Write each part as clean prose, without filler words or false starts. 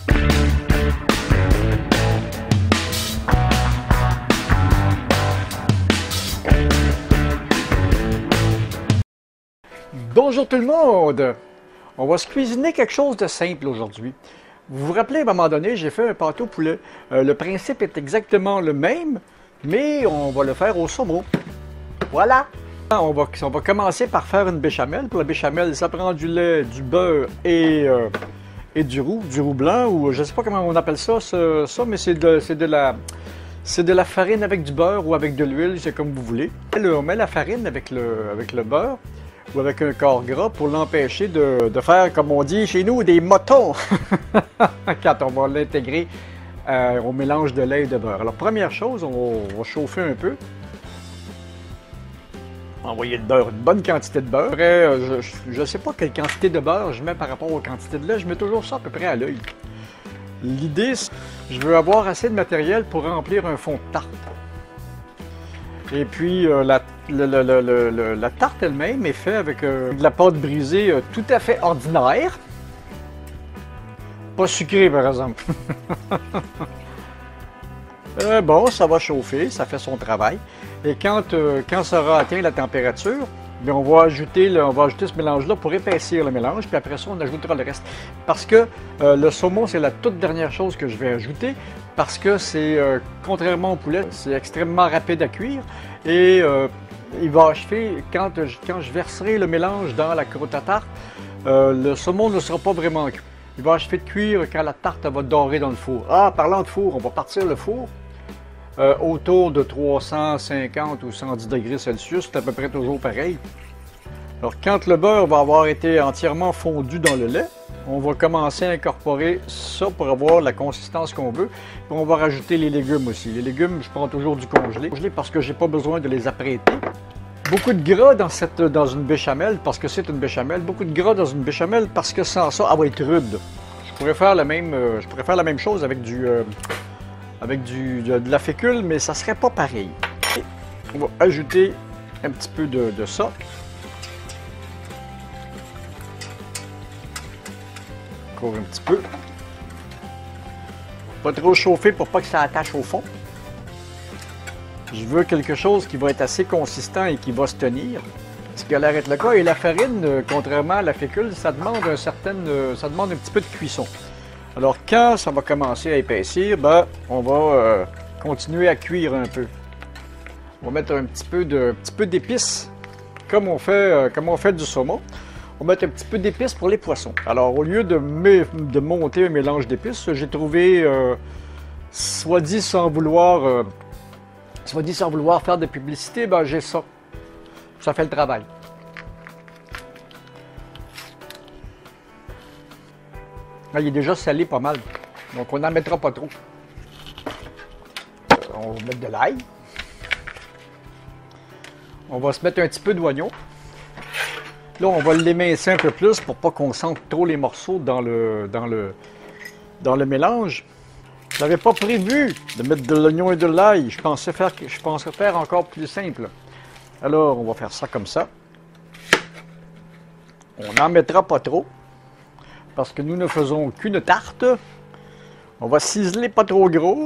Bonjour tout le monde! On va se cuisiner quelque chose de simple aujourd'hui. Vous vous rappelez, à un moment donné, j'ai fait un pâté au poulet. Le principe est exactement le même, mais on va le faire au saumon. Voilà! On va commencer par faire une béchamel. Pour la béchamel, ça prend du lait, du beurre et du roux blanc, ou je ne sais pas comment on appelle ça, mais c'est de la farine avec du beurre ou avec de l'huile, c'est comme vous voulez. On met la farine avec le beurre ou avec un corps gras pour l'empêcher de faire, comme on dit chez nous, des motons quand on va l'intégrer au mélange de lait et de beurre. Alors, première chose, on va chauffer un peu. Envoyer le beurre, une bonne quantité de beurre. Après, je ne sais pas quelle quantité de beurre je mets par rapport aux quantités de lait, je mets toujours ça à peu près à l'œil. L'idée, c'est que je veux avoir assez de matériel pour remplir un fond de tarte. Et puis, la tarte elle-même est faite avec de la pâte brisée tout à fait ordinaire. Pas sucrée, par exemple. Bon, ça va chauffer, ça fait son travail. Et quand ça aura atteint la température, bien, on va ajouter ce mélange-là pour épaissir le mélange, puis après ça, on ajoutera le reste. Parce que le saumon, c'est la toute dernière chose que je vais ajouter, parce que c'est, contrairement au poulet, c'est extrêmement rapide à cuire, et il va achever, quand je verserai le mélange dans la croûte à tarte, le saumon ne sera pas vraiment cuit. Il va achever de cuire quand la tarte va dorer dans le four. Ah, parlant de four, on va partir le four autour de 350 ou 110 degrés Celsius, c'est à peu près toujours pareil. Alors, quand le beurre va avoir été entièrement fondu dans le lait, on va commencer à incorporer ça pour avoir la consistance qu'on veut. Puis on va rajouter les légumes aussi. Les légumes, je prends toujours du congelé parce que j'ai pas besoin de les apprêter. Beaucoup de gras dans une béchamel, parce que c'est une béchamel. Beaucoup de gras dans une béchamel, parce que sans ça, elle va être rude. Je pourrais faire la même chose avec de la fécule, mais ça serait pas pareil. Et on va ajouter un petit peu de ça. Encore un petit peu. Pas trop chauffer pour pas que ça attache au fond. Je veux quelque chose qui va être assez consistant et qui va se tenir. Ce qui allait être le cas. Et la farine, contrairement à la fécule, ça demande un petit peu de cuisson. Alors, quand ça va commencer à épaissir, ben, on va continuer à cuire un peu. On va mettre un petit peu d'épices, comme on fait du saumon. On va mettre un petit peu d'épices pour les poissons. Alors, au lieu de monter un mélange d'épices, j'ai trouvé, soit dit sans vouloir faire de publicité, ben, j'ai ça. Ça fait le travail. Là, il est déjà salé pas mal, donc on n'en mettra pas trop. On va mettre de l'ail. On va se mettre un petit peu d'oignon. Là, on va l'émincer un peu plus pour pas qu'on sente trop les morceaux dans le mélange. Je n'avais pas prévu de mettre de l'oignon et de l'ail. Je pensais faire encore plus simple. Alors, on va faire ça comme ça. On n'en mettra pas trop, parce que nous ne faisons qu'une tarte. On va ciseler pas trop gros.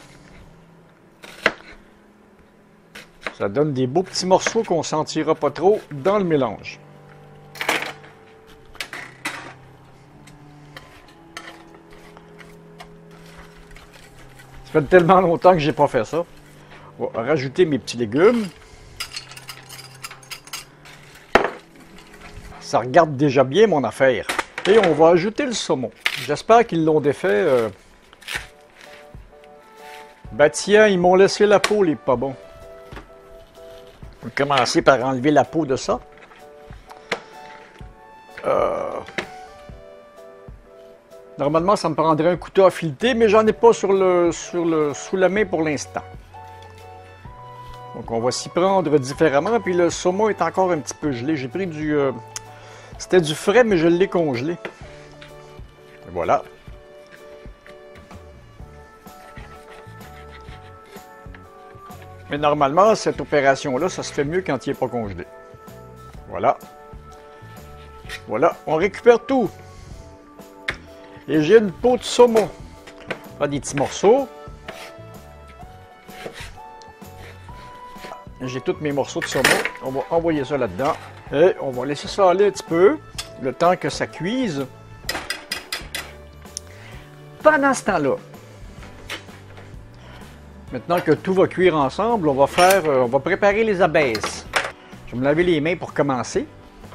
Ça donne des beaux petits morceaux qu'on ne sentira pas trop dans le mélange. Ça fait tellement longtemps que j'ai pas fait ça. On va rajouter mes petits légumes. Ça regarde déjà bien mon affaire. Et on va ajouter le saumon. J'espère qu'ils l'ont défait. Ben tiens, ils m'ont laissé la peau, les pas bons. On va commencer par enlever la peau de ça. Normalement, ça me prendrait un couteau à fileter, mais j'en ai pas sous la main pour l'instant. Donc on va s'y prendre différemment. Puis le saumon est encore un petit peu gelé. J'ai pris c'était du frais, mais je l'ai congelé. Et voilà. Mais normalement, cette opération-là, ça se fait mieux quand il n'est pas congelé. Voilà. Voilà, on récupère tout. Et j'ai une peau de saumon. Pas des petits morceaux. J'ai tous mes morceaux de saumon. On va envoyer ça là-dedans. Et on va laisser ça aller un petit peu, le temps que ça cuise. Pendant ce temps-là, maintenant que tout va cuire ensemble, on va préparer les abesses. Je vais me laver les mains pour commencer.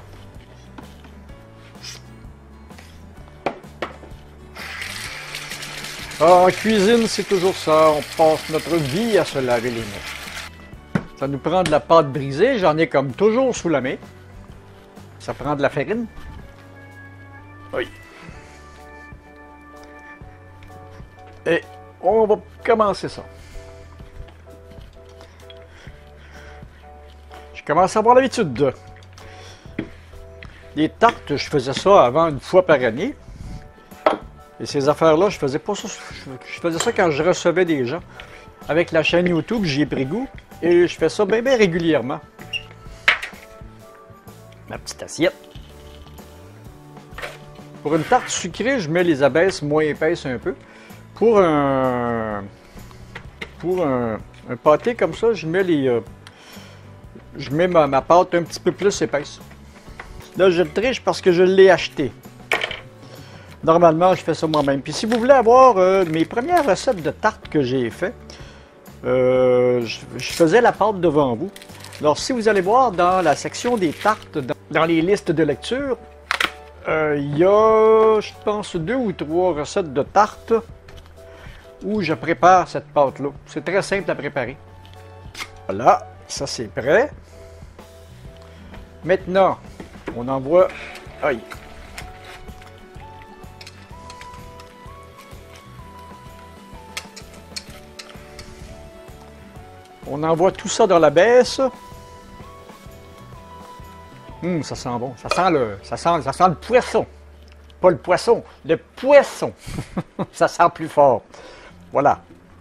Ah, en cuisine, c'est toujours ça. On passe notre vie à se laver les mains. Ça nous prend de la pâte brisée. J'en ai comme toujours sous la main. Ça prend de la farine. Oui. Et on va commencer ça. Je commence à avoir l'habitude. Les tartes, je faisais ça avant une fois par année. Et ces affaires-là, je faisais pas ça. Je faisais ça quand je recevais des gens. Avec la chaîne YouTube, j'y ai pris goût. Et je fais ça bien régulièrement. Ma petite assiette. Pour une tarte sucrée, je mets les abesses moins épaisses un peu. Pour un pâté comme ça, je mets ma pâte un petit peu plus épaisse. Là, je triche parce que je l'ai acheté. Normalement, je fais ça moi-même. Puis si vous voulez avoir mes premières recettes de tarte que j'ai fait, je faisais la pâte devant vous. Alors, si vous allez voir dans la section des tartes, dans les listes de lecture, il y a, je pense, 2 ou 3 recettes de tarte où je prépare cette pâte-là. C'est très simple à préparer. Voilà, ça c'est prêt. Maintenant, on envoie... Aïe! On envoie tout ça dans la baisse. Ça sent bon. Ça sent le poisson. Pas le poisson, le poisson. Ça sent plus fort. Voilà.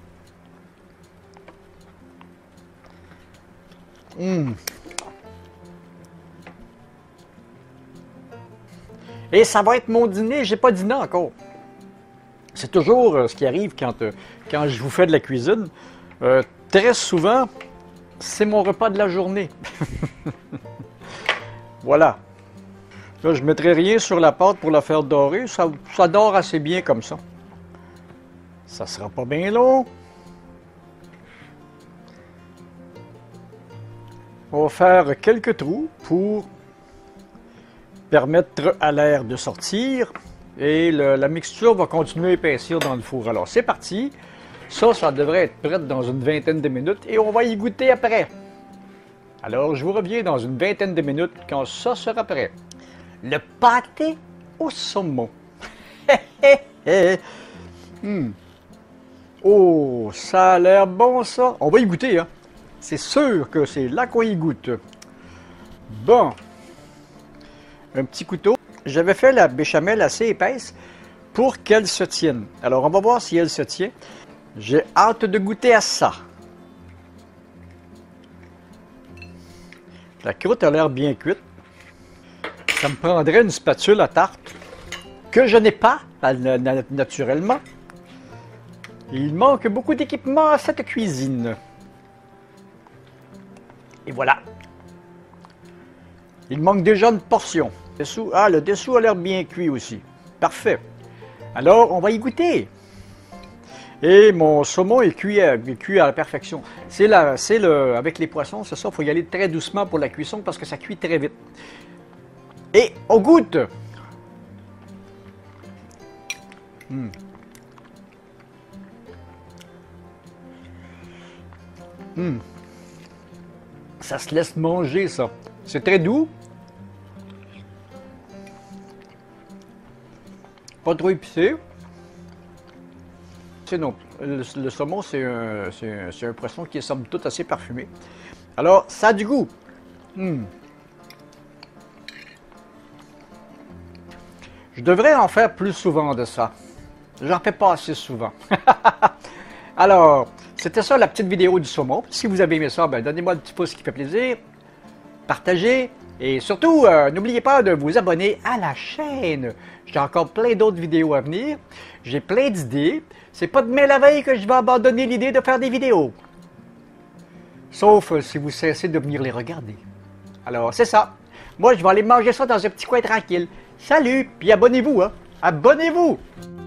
Et ça va être mon dîner. J'ai pas dîné encore. C'est toujours ce qui arrive quand je vous fais de la cuisine. Très souvent, c'est mon repas de la journée. Voilà. Là, je ne mettrai rien sur la pâte pour la faire dorer. Ça dort assez bien comme ça. Ça ne sera pas bien long. On va faire quelques trous pour permettre à l'air de sortir. Et la mixture va continuer à épaissir dans le four. Alors, c'est parti. Ça devrait être prêt dans une vingtaine de minutes et on va y goûter après. Alors, je vous reviens dans une vingtaine de minutes quand ça sera prêt. Le pâté au saumon. Oh, ça a l'air bon, ça. On va y goûter, hein. C'est sûr que c'est là qu'on y goûte. Bon. Un petit couteau. J'avais fait la béchamel assez épaisse pour qu'elle se tienne. Alors, on va voir si elle se tient. J'ai hâte de goûter à ça. La croûte a l'air bien cuite. Ça me prendrait une spatule à tarte que je n'ai pas, naturellement. Il manque beaucoup d'équipement à cette cuisine. Et voilà. Il manque déjà une portion. Le dessous a l'air bien cuit aussi. Parfait. Alors, on va y goûter. Et mon saumon est cuit à la perfection. Avec les poissons, c'est ça, il faut y aller très doucement pour la cuisson parce que ça cuit très vite. Et on goûte! Ça se laisse manger, ça. C'est très doux. Pas trop épicé. Non, le saumon, c'est un poisson qui est somme toute assez parfumé. Alors, ça a du goût. Je devrais en faire plus souvent de ça. J'en fais pas assez souvent. Alors, c'était ça la petite vidéo du saumon. Si vous avez aimé ça, ben, donnez-moi le petit pouce qui fait plaisir. Partagez, Et surtout, n'oubliez pas de vous abonner à la chaîne. J'ai encore plein d'autres vidéos à venir. J'ai plein d'idées. C'est pas demain la veille que je vais abandonner l'idée de faire des vidéos. Sauf si vous cessez de venir les regarder. Alors, c'est ça. Moi, je vais aller manger ça dans un petit coin tranquille. Salut, puis abonnez-vous, hein. Abonnez-vous!